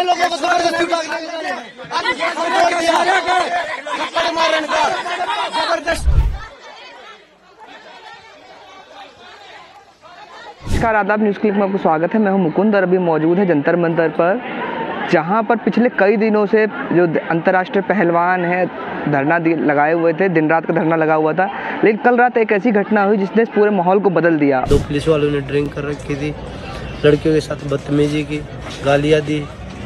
सारे लोगों को जबरदस्ती जबरदस्त। नमस्कार, आदाब। न्यूज़ क्लिक में आपको स्वागत है। मैं हूं मुकुंद और अभी मौजूद है जंतर मंतर पर, जहां पर पिछले कई दिनों से जो अंतर्राष्ट्रीय पहलवान हैं धरना लगाए हुए थे। दिन रात का धरना लगा हुआ था, लेकिन कल रात एक ऐसी घटना हुई जिसने इस पूरे माहौल को बदल दिया। 2 पुलिस वालों ने ड्रिंक कर रखी थी, लड़कियों के साथ बदतमीजी की, गालियाँ दी,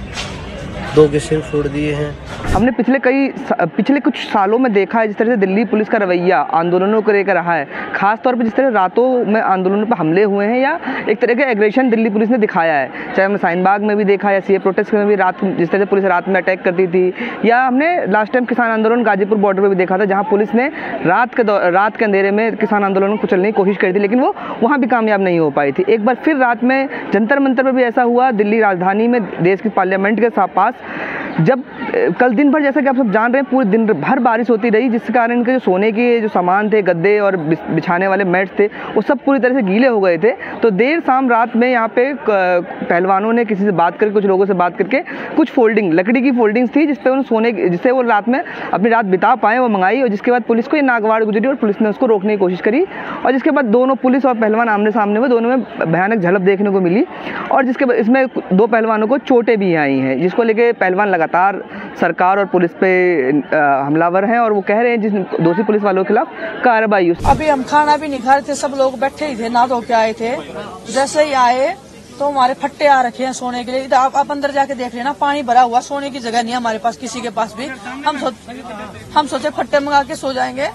2 के सिर फोड़ दिए हैं। हमने पिछले कुछ सालों में देखा है जिस तरह से दिल्ली पुलिस का रवैया आंदोलनों को लेकर रहा है। खास तौर पर जिस तरह रातों में आंदोलनों पर हमले हुए हैं या एक तरह का एग्रेशन दिल्ली पुलिस ने दिखाया है। चाहे हमने शाहीन बाग में भी देखा या सीए प्रोटेस्ट में भी जिस तरह से पुलिस रात में अटैक करती थी, या हमने लास्ट टाइम किसान आंदोलन गाजीपुर बॉर्डर पर भी देखा था, जहाँ पुलिस ने रात के अंधेरे में किसान आंदोलन को चलने की कोशिश करी थी, लेकिन वो वहाँ भी कामयाब नहीं हो पाई थी। एक बार फिर रात में जंतर मंतर पर भी ऐसा हुआ, दिल्ली राजधानी में देश की पार्लियामेंट के पास, जब कल दिन भर जैसा कि आप सब जान रहे हैं पूरे दिन भर बारिश होती रही, जिस कारण इनके जो सोने के जो सामान थे, गद्दे और बिछाने वाले मैट्स थे, वो सब पूरी तरह से गीले हो गए थे। तो देर शाम रात में यहाँ पे पहलवानों ने किसी से बात करके, कुछ लोगों से बात करके कुछ लकड़ी की फोल्डिंग्स थी जिसपे उन्होंने जिससे वो रात में अपनी रात बिता पाए, वो मंगाई। और जिसके बाद पुलिस को ये नागवार गुजरी और पुलिस ने उसको रोकने की कोशिश करी, और जिसके बाद दोनों पुलिस और पहलवान आमने सामने हुए, दोनों में भयानक झड़प देखने को मिली। और जिसके बाद इसमें 2 पहलवानों को चोटें भी आई हैं, जिसको लेके पहलवान लगातार सरकार और पुलिस पे हमलावर हैं और वो कह रहे हैं जिस दोषी पुलिस वालों के खिलाफ कार्रवाई। अभी हम खाना भी नहीं खा रहे थे, सब लोग बैठे ही थे, ना धो के आए थे। जैसे ही आए तो हमारे फट्टे आ रखे हैं सोने के लिए। आप अंदर जाके देख लेना, पानी भरा हुआ, सोने की जगह नहीं है हमारे पास, किसी के पास भी। हम सोचे फट्टे मंगा के सो जाएंगे।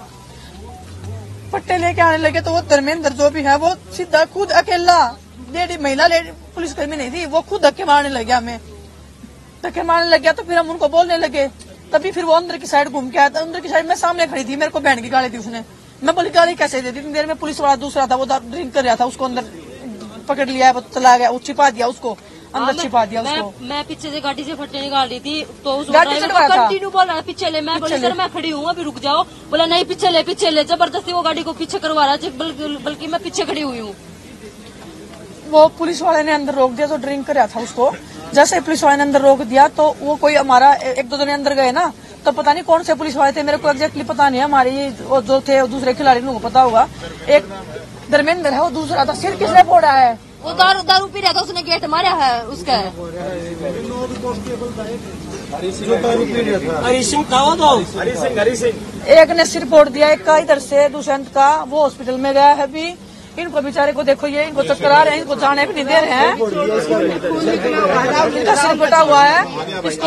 फट्टे लेके आने लगे तो वो धर्मेंद्र जो भी है वो सीधा खुद अकेला, महिला पुलिसकर्मी नहीं थी, वो खुद धक्के मारने लग गया, हमें धक्के मारने लग गया। तो फिर हम उनको बोलने लगे, तभी फिर वो अंदर की साइड घूम के आया। अंदर की साइड में सामने खड़ी थी, मेरे को बहन की गाली दी उसने। मैं बोली गाली कैसे देती? इतनी देर में पुलिस वाला दूसरा था, वो ड्रिंक कर रहा था, उसको अंदर पकड़ लिया, वो चला गया, वो छिपा दिया उसको अंदर, छिपा दिया उसको। मैं पीछे से गाड़ी से फटने निकाल रही थी तो कंटिन्यू बोल रहा पीछे ले। मैं बोली सर मैं खड़ी हूँ, अभी रुक जाओ। बोला नहीं पीछे ले। जबरदस्ती वो गाड़ी को पीछे करवा रहा है, बल्कि मैं पीछे खड़ी हुई हूँ। वो पुलिस वाले ने अंदर रोक दिया, तो ड्रिंक कर रहा था उसको। जैसे पुलिस वाले ने अंदर रोक दिया तो वो कोई हमारा 1-2 जने अंदर गए ना, तो पता नहीं कौन से पुलिस वाले थे, मेरे को एग्जैक्टली पता नहीं है। हमारी जो थे दूसरे खिलाड़ी को पता होगा। एक धर्मेंद्र है, वो दूसरा था। सिर किसने फोड़ा है? वो दारू पी रहा था, उसने गेट मारा है उसका। हरी सिंह एक ने सिर फोड़ दिया, एक का इधर से, दुष्यंत का, वो हॉस्पिटल में गया है अभी। इनको बेचारे को देखो, ये इनको चक्कर आ रहे हैं, इनको जाने भी नहीं दे रहे हैं। इनका सिर फटा हुआ है, इसको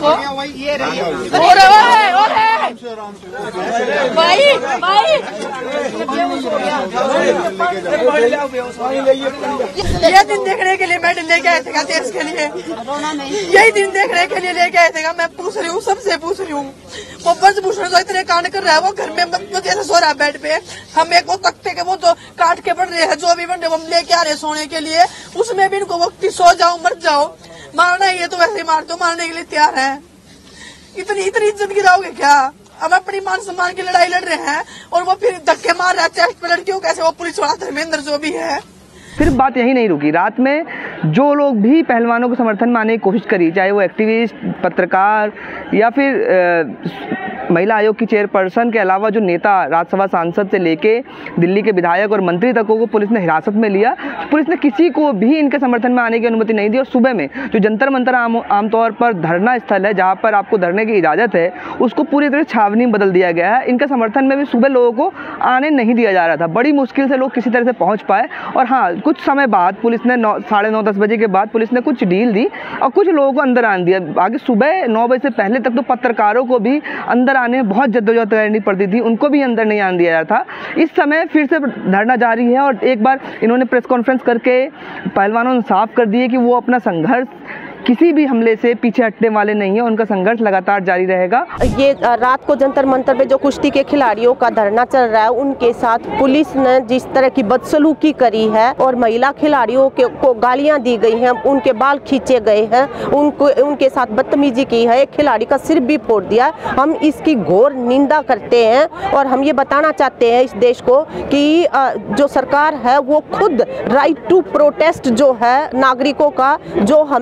ये दिन देखने के लिए मेडल लेके आए थे देश के लिए, यही दिन देखने के लिए लेके आए थे। मैं पूछ रही हूँ, सबसे पूछ रही हूँ, वो ब्रजभूषण तो इतने कांड कर रहा है, वो घर में जैसे सो रहा है बेड पे। हम एक वो तख्ते के वो जो काट के बढ़ रहे हैं, जो भी बन रहे हम लेके आ रहे सोने के लिए, उसमें भी इनको वक्त सो जाओ मर जाओ, मारना ही है तो वैसे ही मार दो, मारने के लिए तैयार है। इतनी इज्जत गिराओगे क्या? हम अपनी मान सम्मान की लड़ाई लड़ रहे हैं और वो फिर धक्के मार रहा है चेस्ट पे लड़कियों, कैसे वो पुलिस वाला धर्मेंद्र जो भी है। फिर बात यही नहीं रुकी। रात में जो लोग भी पहलवानों के समर्थन में आने की कोशिश करी, चाहे वो एक्टिविस्ट, पत्रकार या फिर महिला आयोग की चेयरपर्सन के अलावा जो नेता, राज्यसभा सांसद से लेके दिल्ली के विधायक और मंत्री तक को पुलिस ने हिरासत में लिया। पुलिस ने किसी को भी इनके समर्थन में आने की अनुमति नहीं दी। और सुबह में जो जंतर मंतर आमतौर पर धरना स्थल है, जहाँ पर आपको धरने की इजाज़त है, उसको पूरी तरह छावनी में बदल दिया गया है। इनके समर्थन में भी सुबह लोगों को आने नहीं दिया जा रहा था। बड़ी मुश्किल से लोग किसी तरह से पहुँच पाए। और हाँ, कुछ समय बाद पुलिस ने 9:30-10 बजे के बाद पुलिस ने कुछ डील दी और कुछ लोगों को अंदर आने दिया। आगे सुबह 9 बजे से पहले तक तो पत्रकारों को भी अंदर आने में बहुत जद्दोजहद करनी पड़ती थी, उनको भी अंदर नहीं आने दिया जा रहा था। इस समय फिर से धरना जारी है और एक बार इन्होंने प्रेस कॉन्फ्रेंस करके पहलवानों ने साफ कर दिए कि वो अपना संघर्ष किसी भी हमले से पीछे हटने वाले नहीं है, उनका संघर्ष लगातार जारी रहेगा। ये रात को जंतर मंतर पे जो कुश्ती के खिलाड़ियों का धरना चल रहा है, उनके साथ पुलिस ने जिस तरह की बदसलूकी करी है और महिला खिलाड़ियों को गालियां दी गई हैं, उनके बाल खींचे गए हैं, उनके साथ बदतमीजी की है, एक खिलाड़ी का सिर भी फोड़ दिया। हम इसकी घोर निंदा करते हैं और हम ये बताना चाहते हैं इस देश को कि जो सरकार है वो खुद राइट टू प्रोटेस्ट जो है नागरिकों का, जो हमें हमारे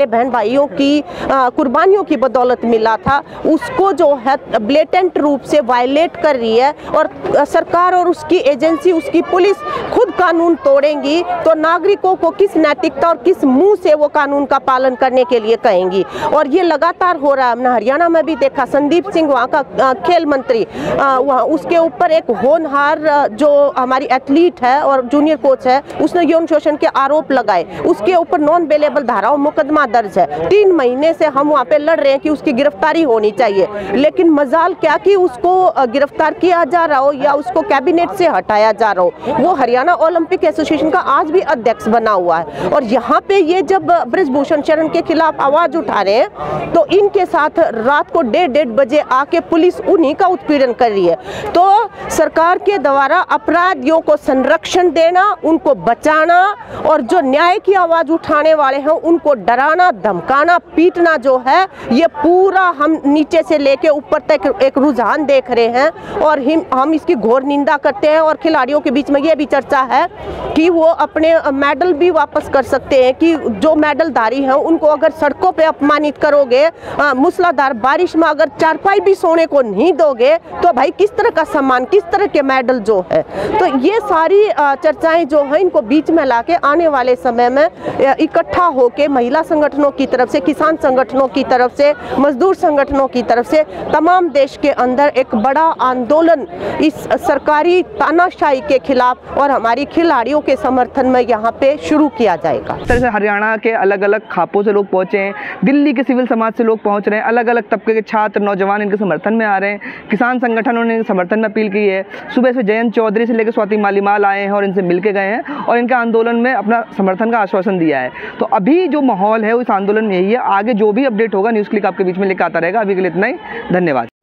हमारे बहन भाइयों की कुर्बानियों की बदौलत मिला था, उसको जो है ब्लेटेंट रूप से वायलेट कर रही है। और सरकार और उसकी एजेंसी, उसकी पुलिस खुद कानून तोड़ेंगी तो नागरिकों को किस नैतिकता और किस मुंह से वो कानून का पालन करने के लिए कहेंगी। और ये लगातार हो रहा है। हमने हरियाणा में भी देखा, संदीप सिंह वहाँ का खेल मंत्री, उसके ऊपर एक होनहार जो हमारी एथलीट है और जूनियर कोच है, उसने यौन शोषण के आरोप लगाए, उसके ऊपर नॉन बेलेबल धाराओं मुकदमा दर्ज है। 3 महीने से हम वहाँ पे लड़ रहे हैं कि उसकी गिरफ्तारी होनी चाहिए, लेकिन मजाल क्या कि उसको गिरफ्तार किया जा रहा हो या उसको कैबिनेट से हटाया जा रहा हो। वो हरियाणा ओलंपिक एसोसिएशन का आज भी अध्यक्ष बना हुआ है। और यहाँ पे ये जब बृजभूषण शरण के खिलाफ आवाज उठा रहे हैं तो इनके साथ रात को 1:30 बजे आके पुलिस उन्हीं का उत्पीड़न कर रही है। तो सरकार के द्वारा अपराधियों को संरक्षण देना, उनको बचाना और जो न्याय की आवाज उठाने वाले हैं उनको डराना, धमकाना, पीटना जो है, ये पूरा हम नीचे से लेके ऊपर तक एक रुझान देख रहे हैं और हम इसकी घोर निंदा करते हैं। और खिलाड़ियों के बीच में ये भी चर्चा है कि वो अपने मेडल भी वापस कर सकते हैं, कि जो मेडलधारी हैं उनको अगर सड़कों पे अपमानित करोगे, मूसलाधार बारिश में अगर चारपाई भी सोने को नहीं दोगे तो भाई किस तरह का सम्मान, किस तरह के मेडल जो है। तो ये सारी चर्चाएं जो हैं इनको बीच में लाके आने वाले समय में इकट्ठा होके महिला संगठनों की तरफ से, किसान संगठनों की तरफ से, मजदूर संगठनों की तरफ से तमाम देश के अंदर एक बड़ा आंदोलन इस सरकारी तानाशाही के खिलाफ और हमारी खिलाड़ियों के समर्थन में यहाँ पे शुरू किया जाएगा। इस तरह से हरियाणा के अलग अलग खापों से लोग पहुंचे हैं, दिल्ली के सिविल समाज से लोग पहुंच रहे हैं, अलग अलग तबके के छात्र, नौजवान इनके समर्थन में आ रहे हैं, किसान संगठनों ने समर्थन में अपील की है। सुबह से जयंत चौधरी से लेकर स्वाति मालीवाल आए हैं और इनसे मिलके गए हैं और इनके आंदोलन में अपना समर्थन का आश्वासन दिया है। तो अभी जो माहौल है उस आंदोलन में यही है। आगे जो भी अपडेट होगा न्यूज़ क्लिक आपके बीच में लेकर आता रहेगा। अभी के लिए इतना ही, धन्यवाद।